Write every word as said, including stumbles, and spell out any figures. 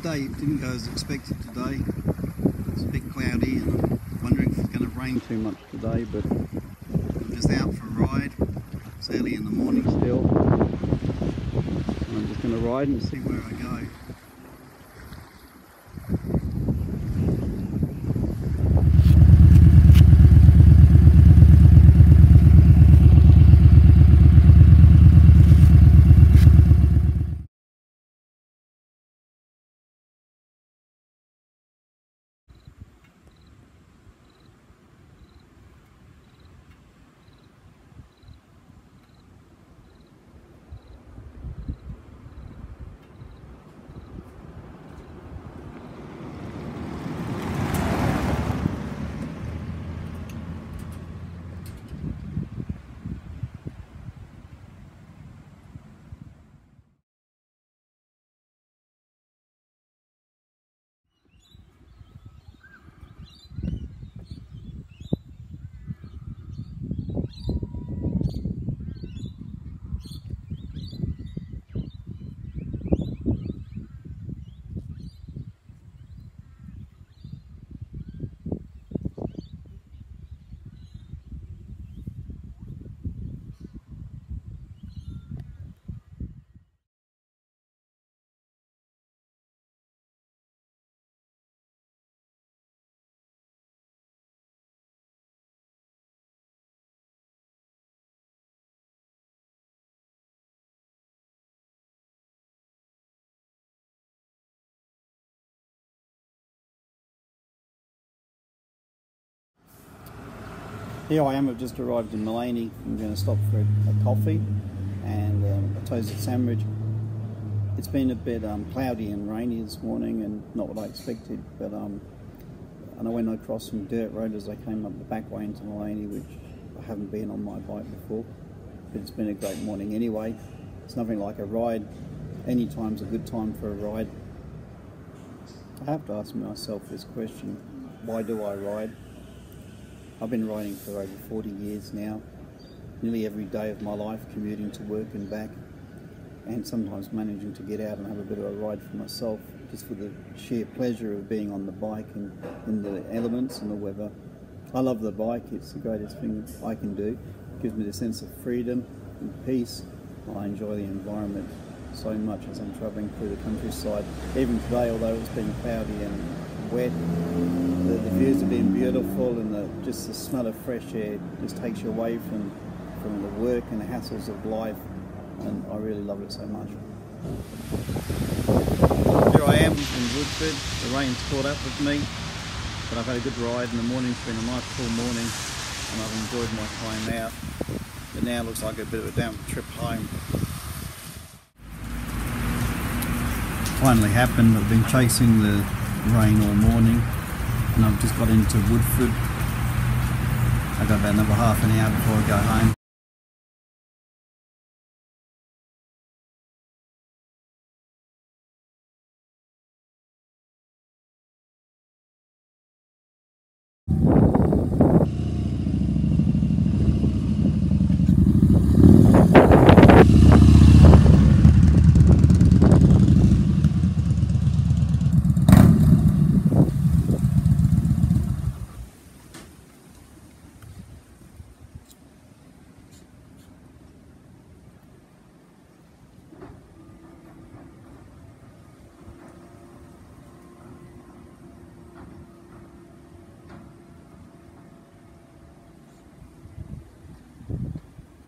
day didn't go as expected today. It's a bit cloudy and I'm wondering if it's going to rain too much today, but I'm just out for a ride. It's early in the morning still. I'm just going to ride and see where I go. Here I am, I've just arrived in Maleny. I'm going to stop for a, a coffee and um, a toasted sandwich. It's been a bit um, cloudy and rainy this morning and not what I expected, but um, and I went across some dirt road as I came up the back way into Maleny, which I haven't been on my bike before, but it's been a great morning anyway. It's nothing like a ride. Any time's a good time for a ride. I have to ask myself this question, why do I ride? I've been riding for over forty years now, nearly every day of my life, commuting to work and back, and sometimes managing to get out and have a bit of a ride for myself, just for the sheer pleasure of being on the bike and in the elements and the weather. I love the bike, it's the greatest thing I can do. It gives me the sense of freedom and peace. I enjoy the environment so much as I'm travelling through the countryside. Even today, although it's been cloudy and wet, the, the views have been beautiful, and the, just the smell of fresh air just takes you away from, from the work and the hassles of life, and I really love it so much. Here I am in Woodford. The rain's caught up with me, but I've had a good ride in the morning. It's been a nice full morning and I've enjoyed my time out, but now it looks like a bit of a down trip home. Finally happened. I've been chasing the rain all morning and I've just got into Woodford. I've got about another half an hour before I go home.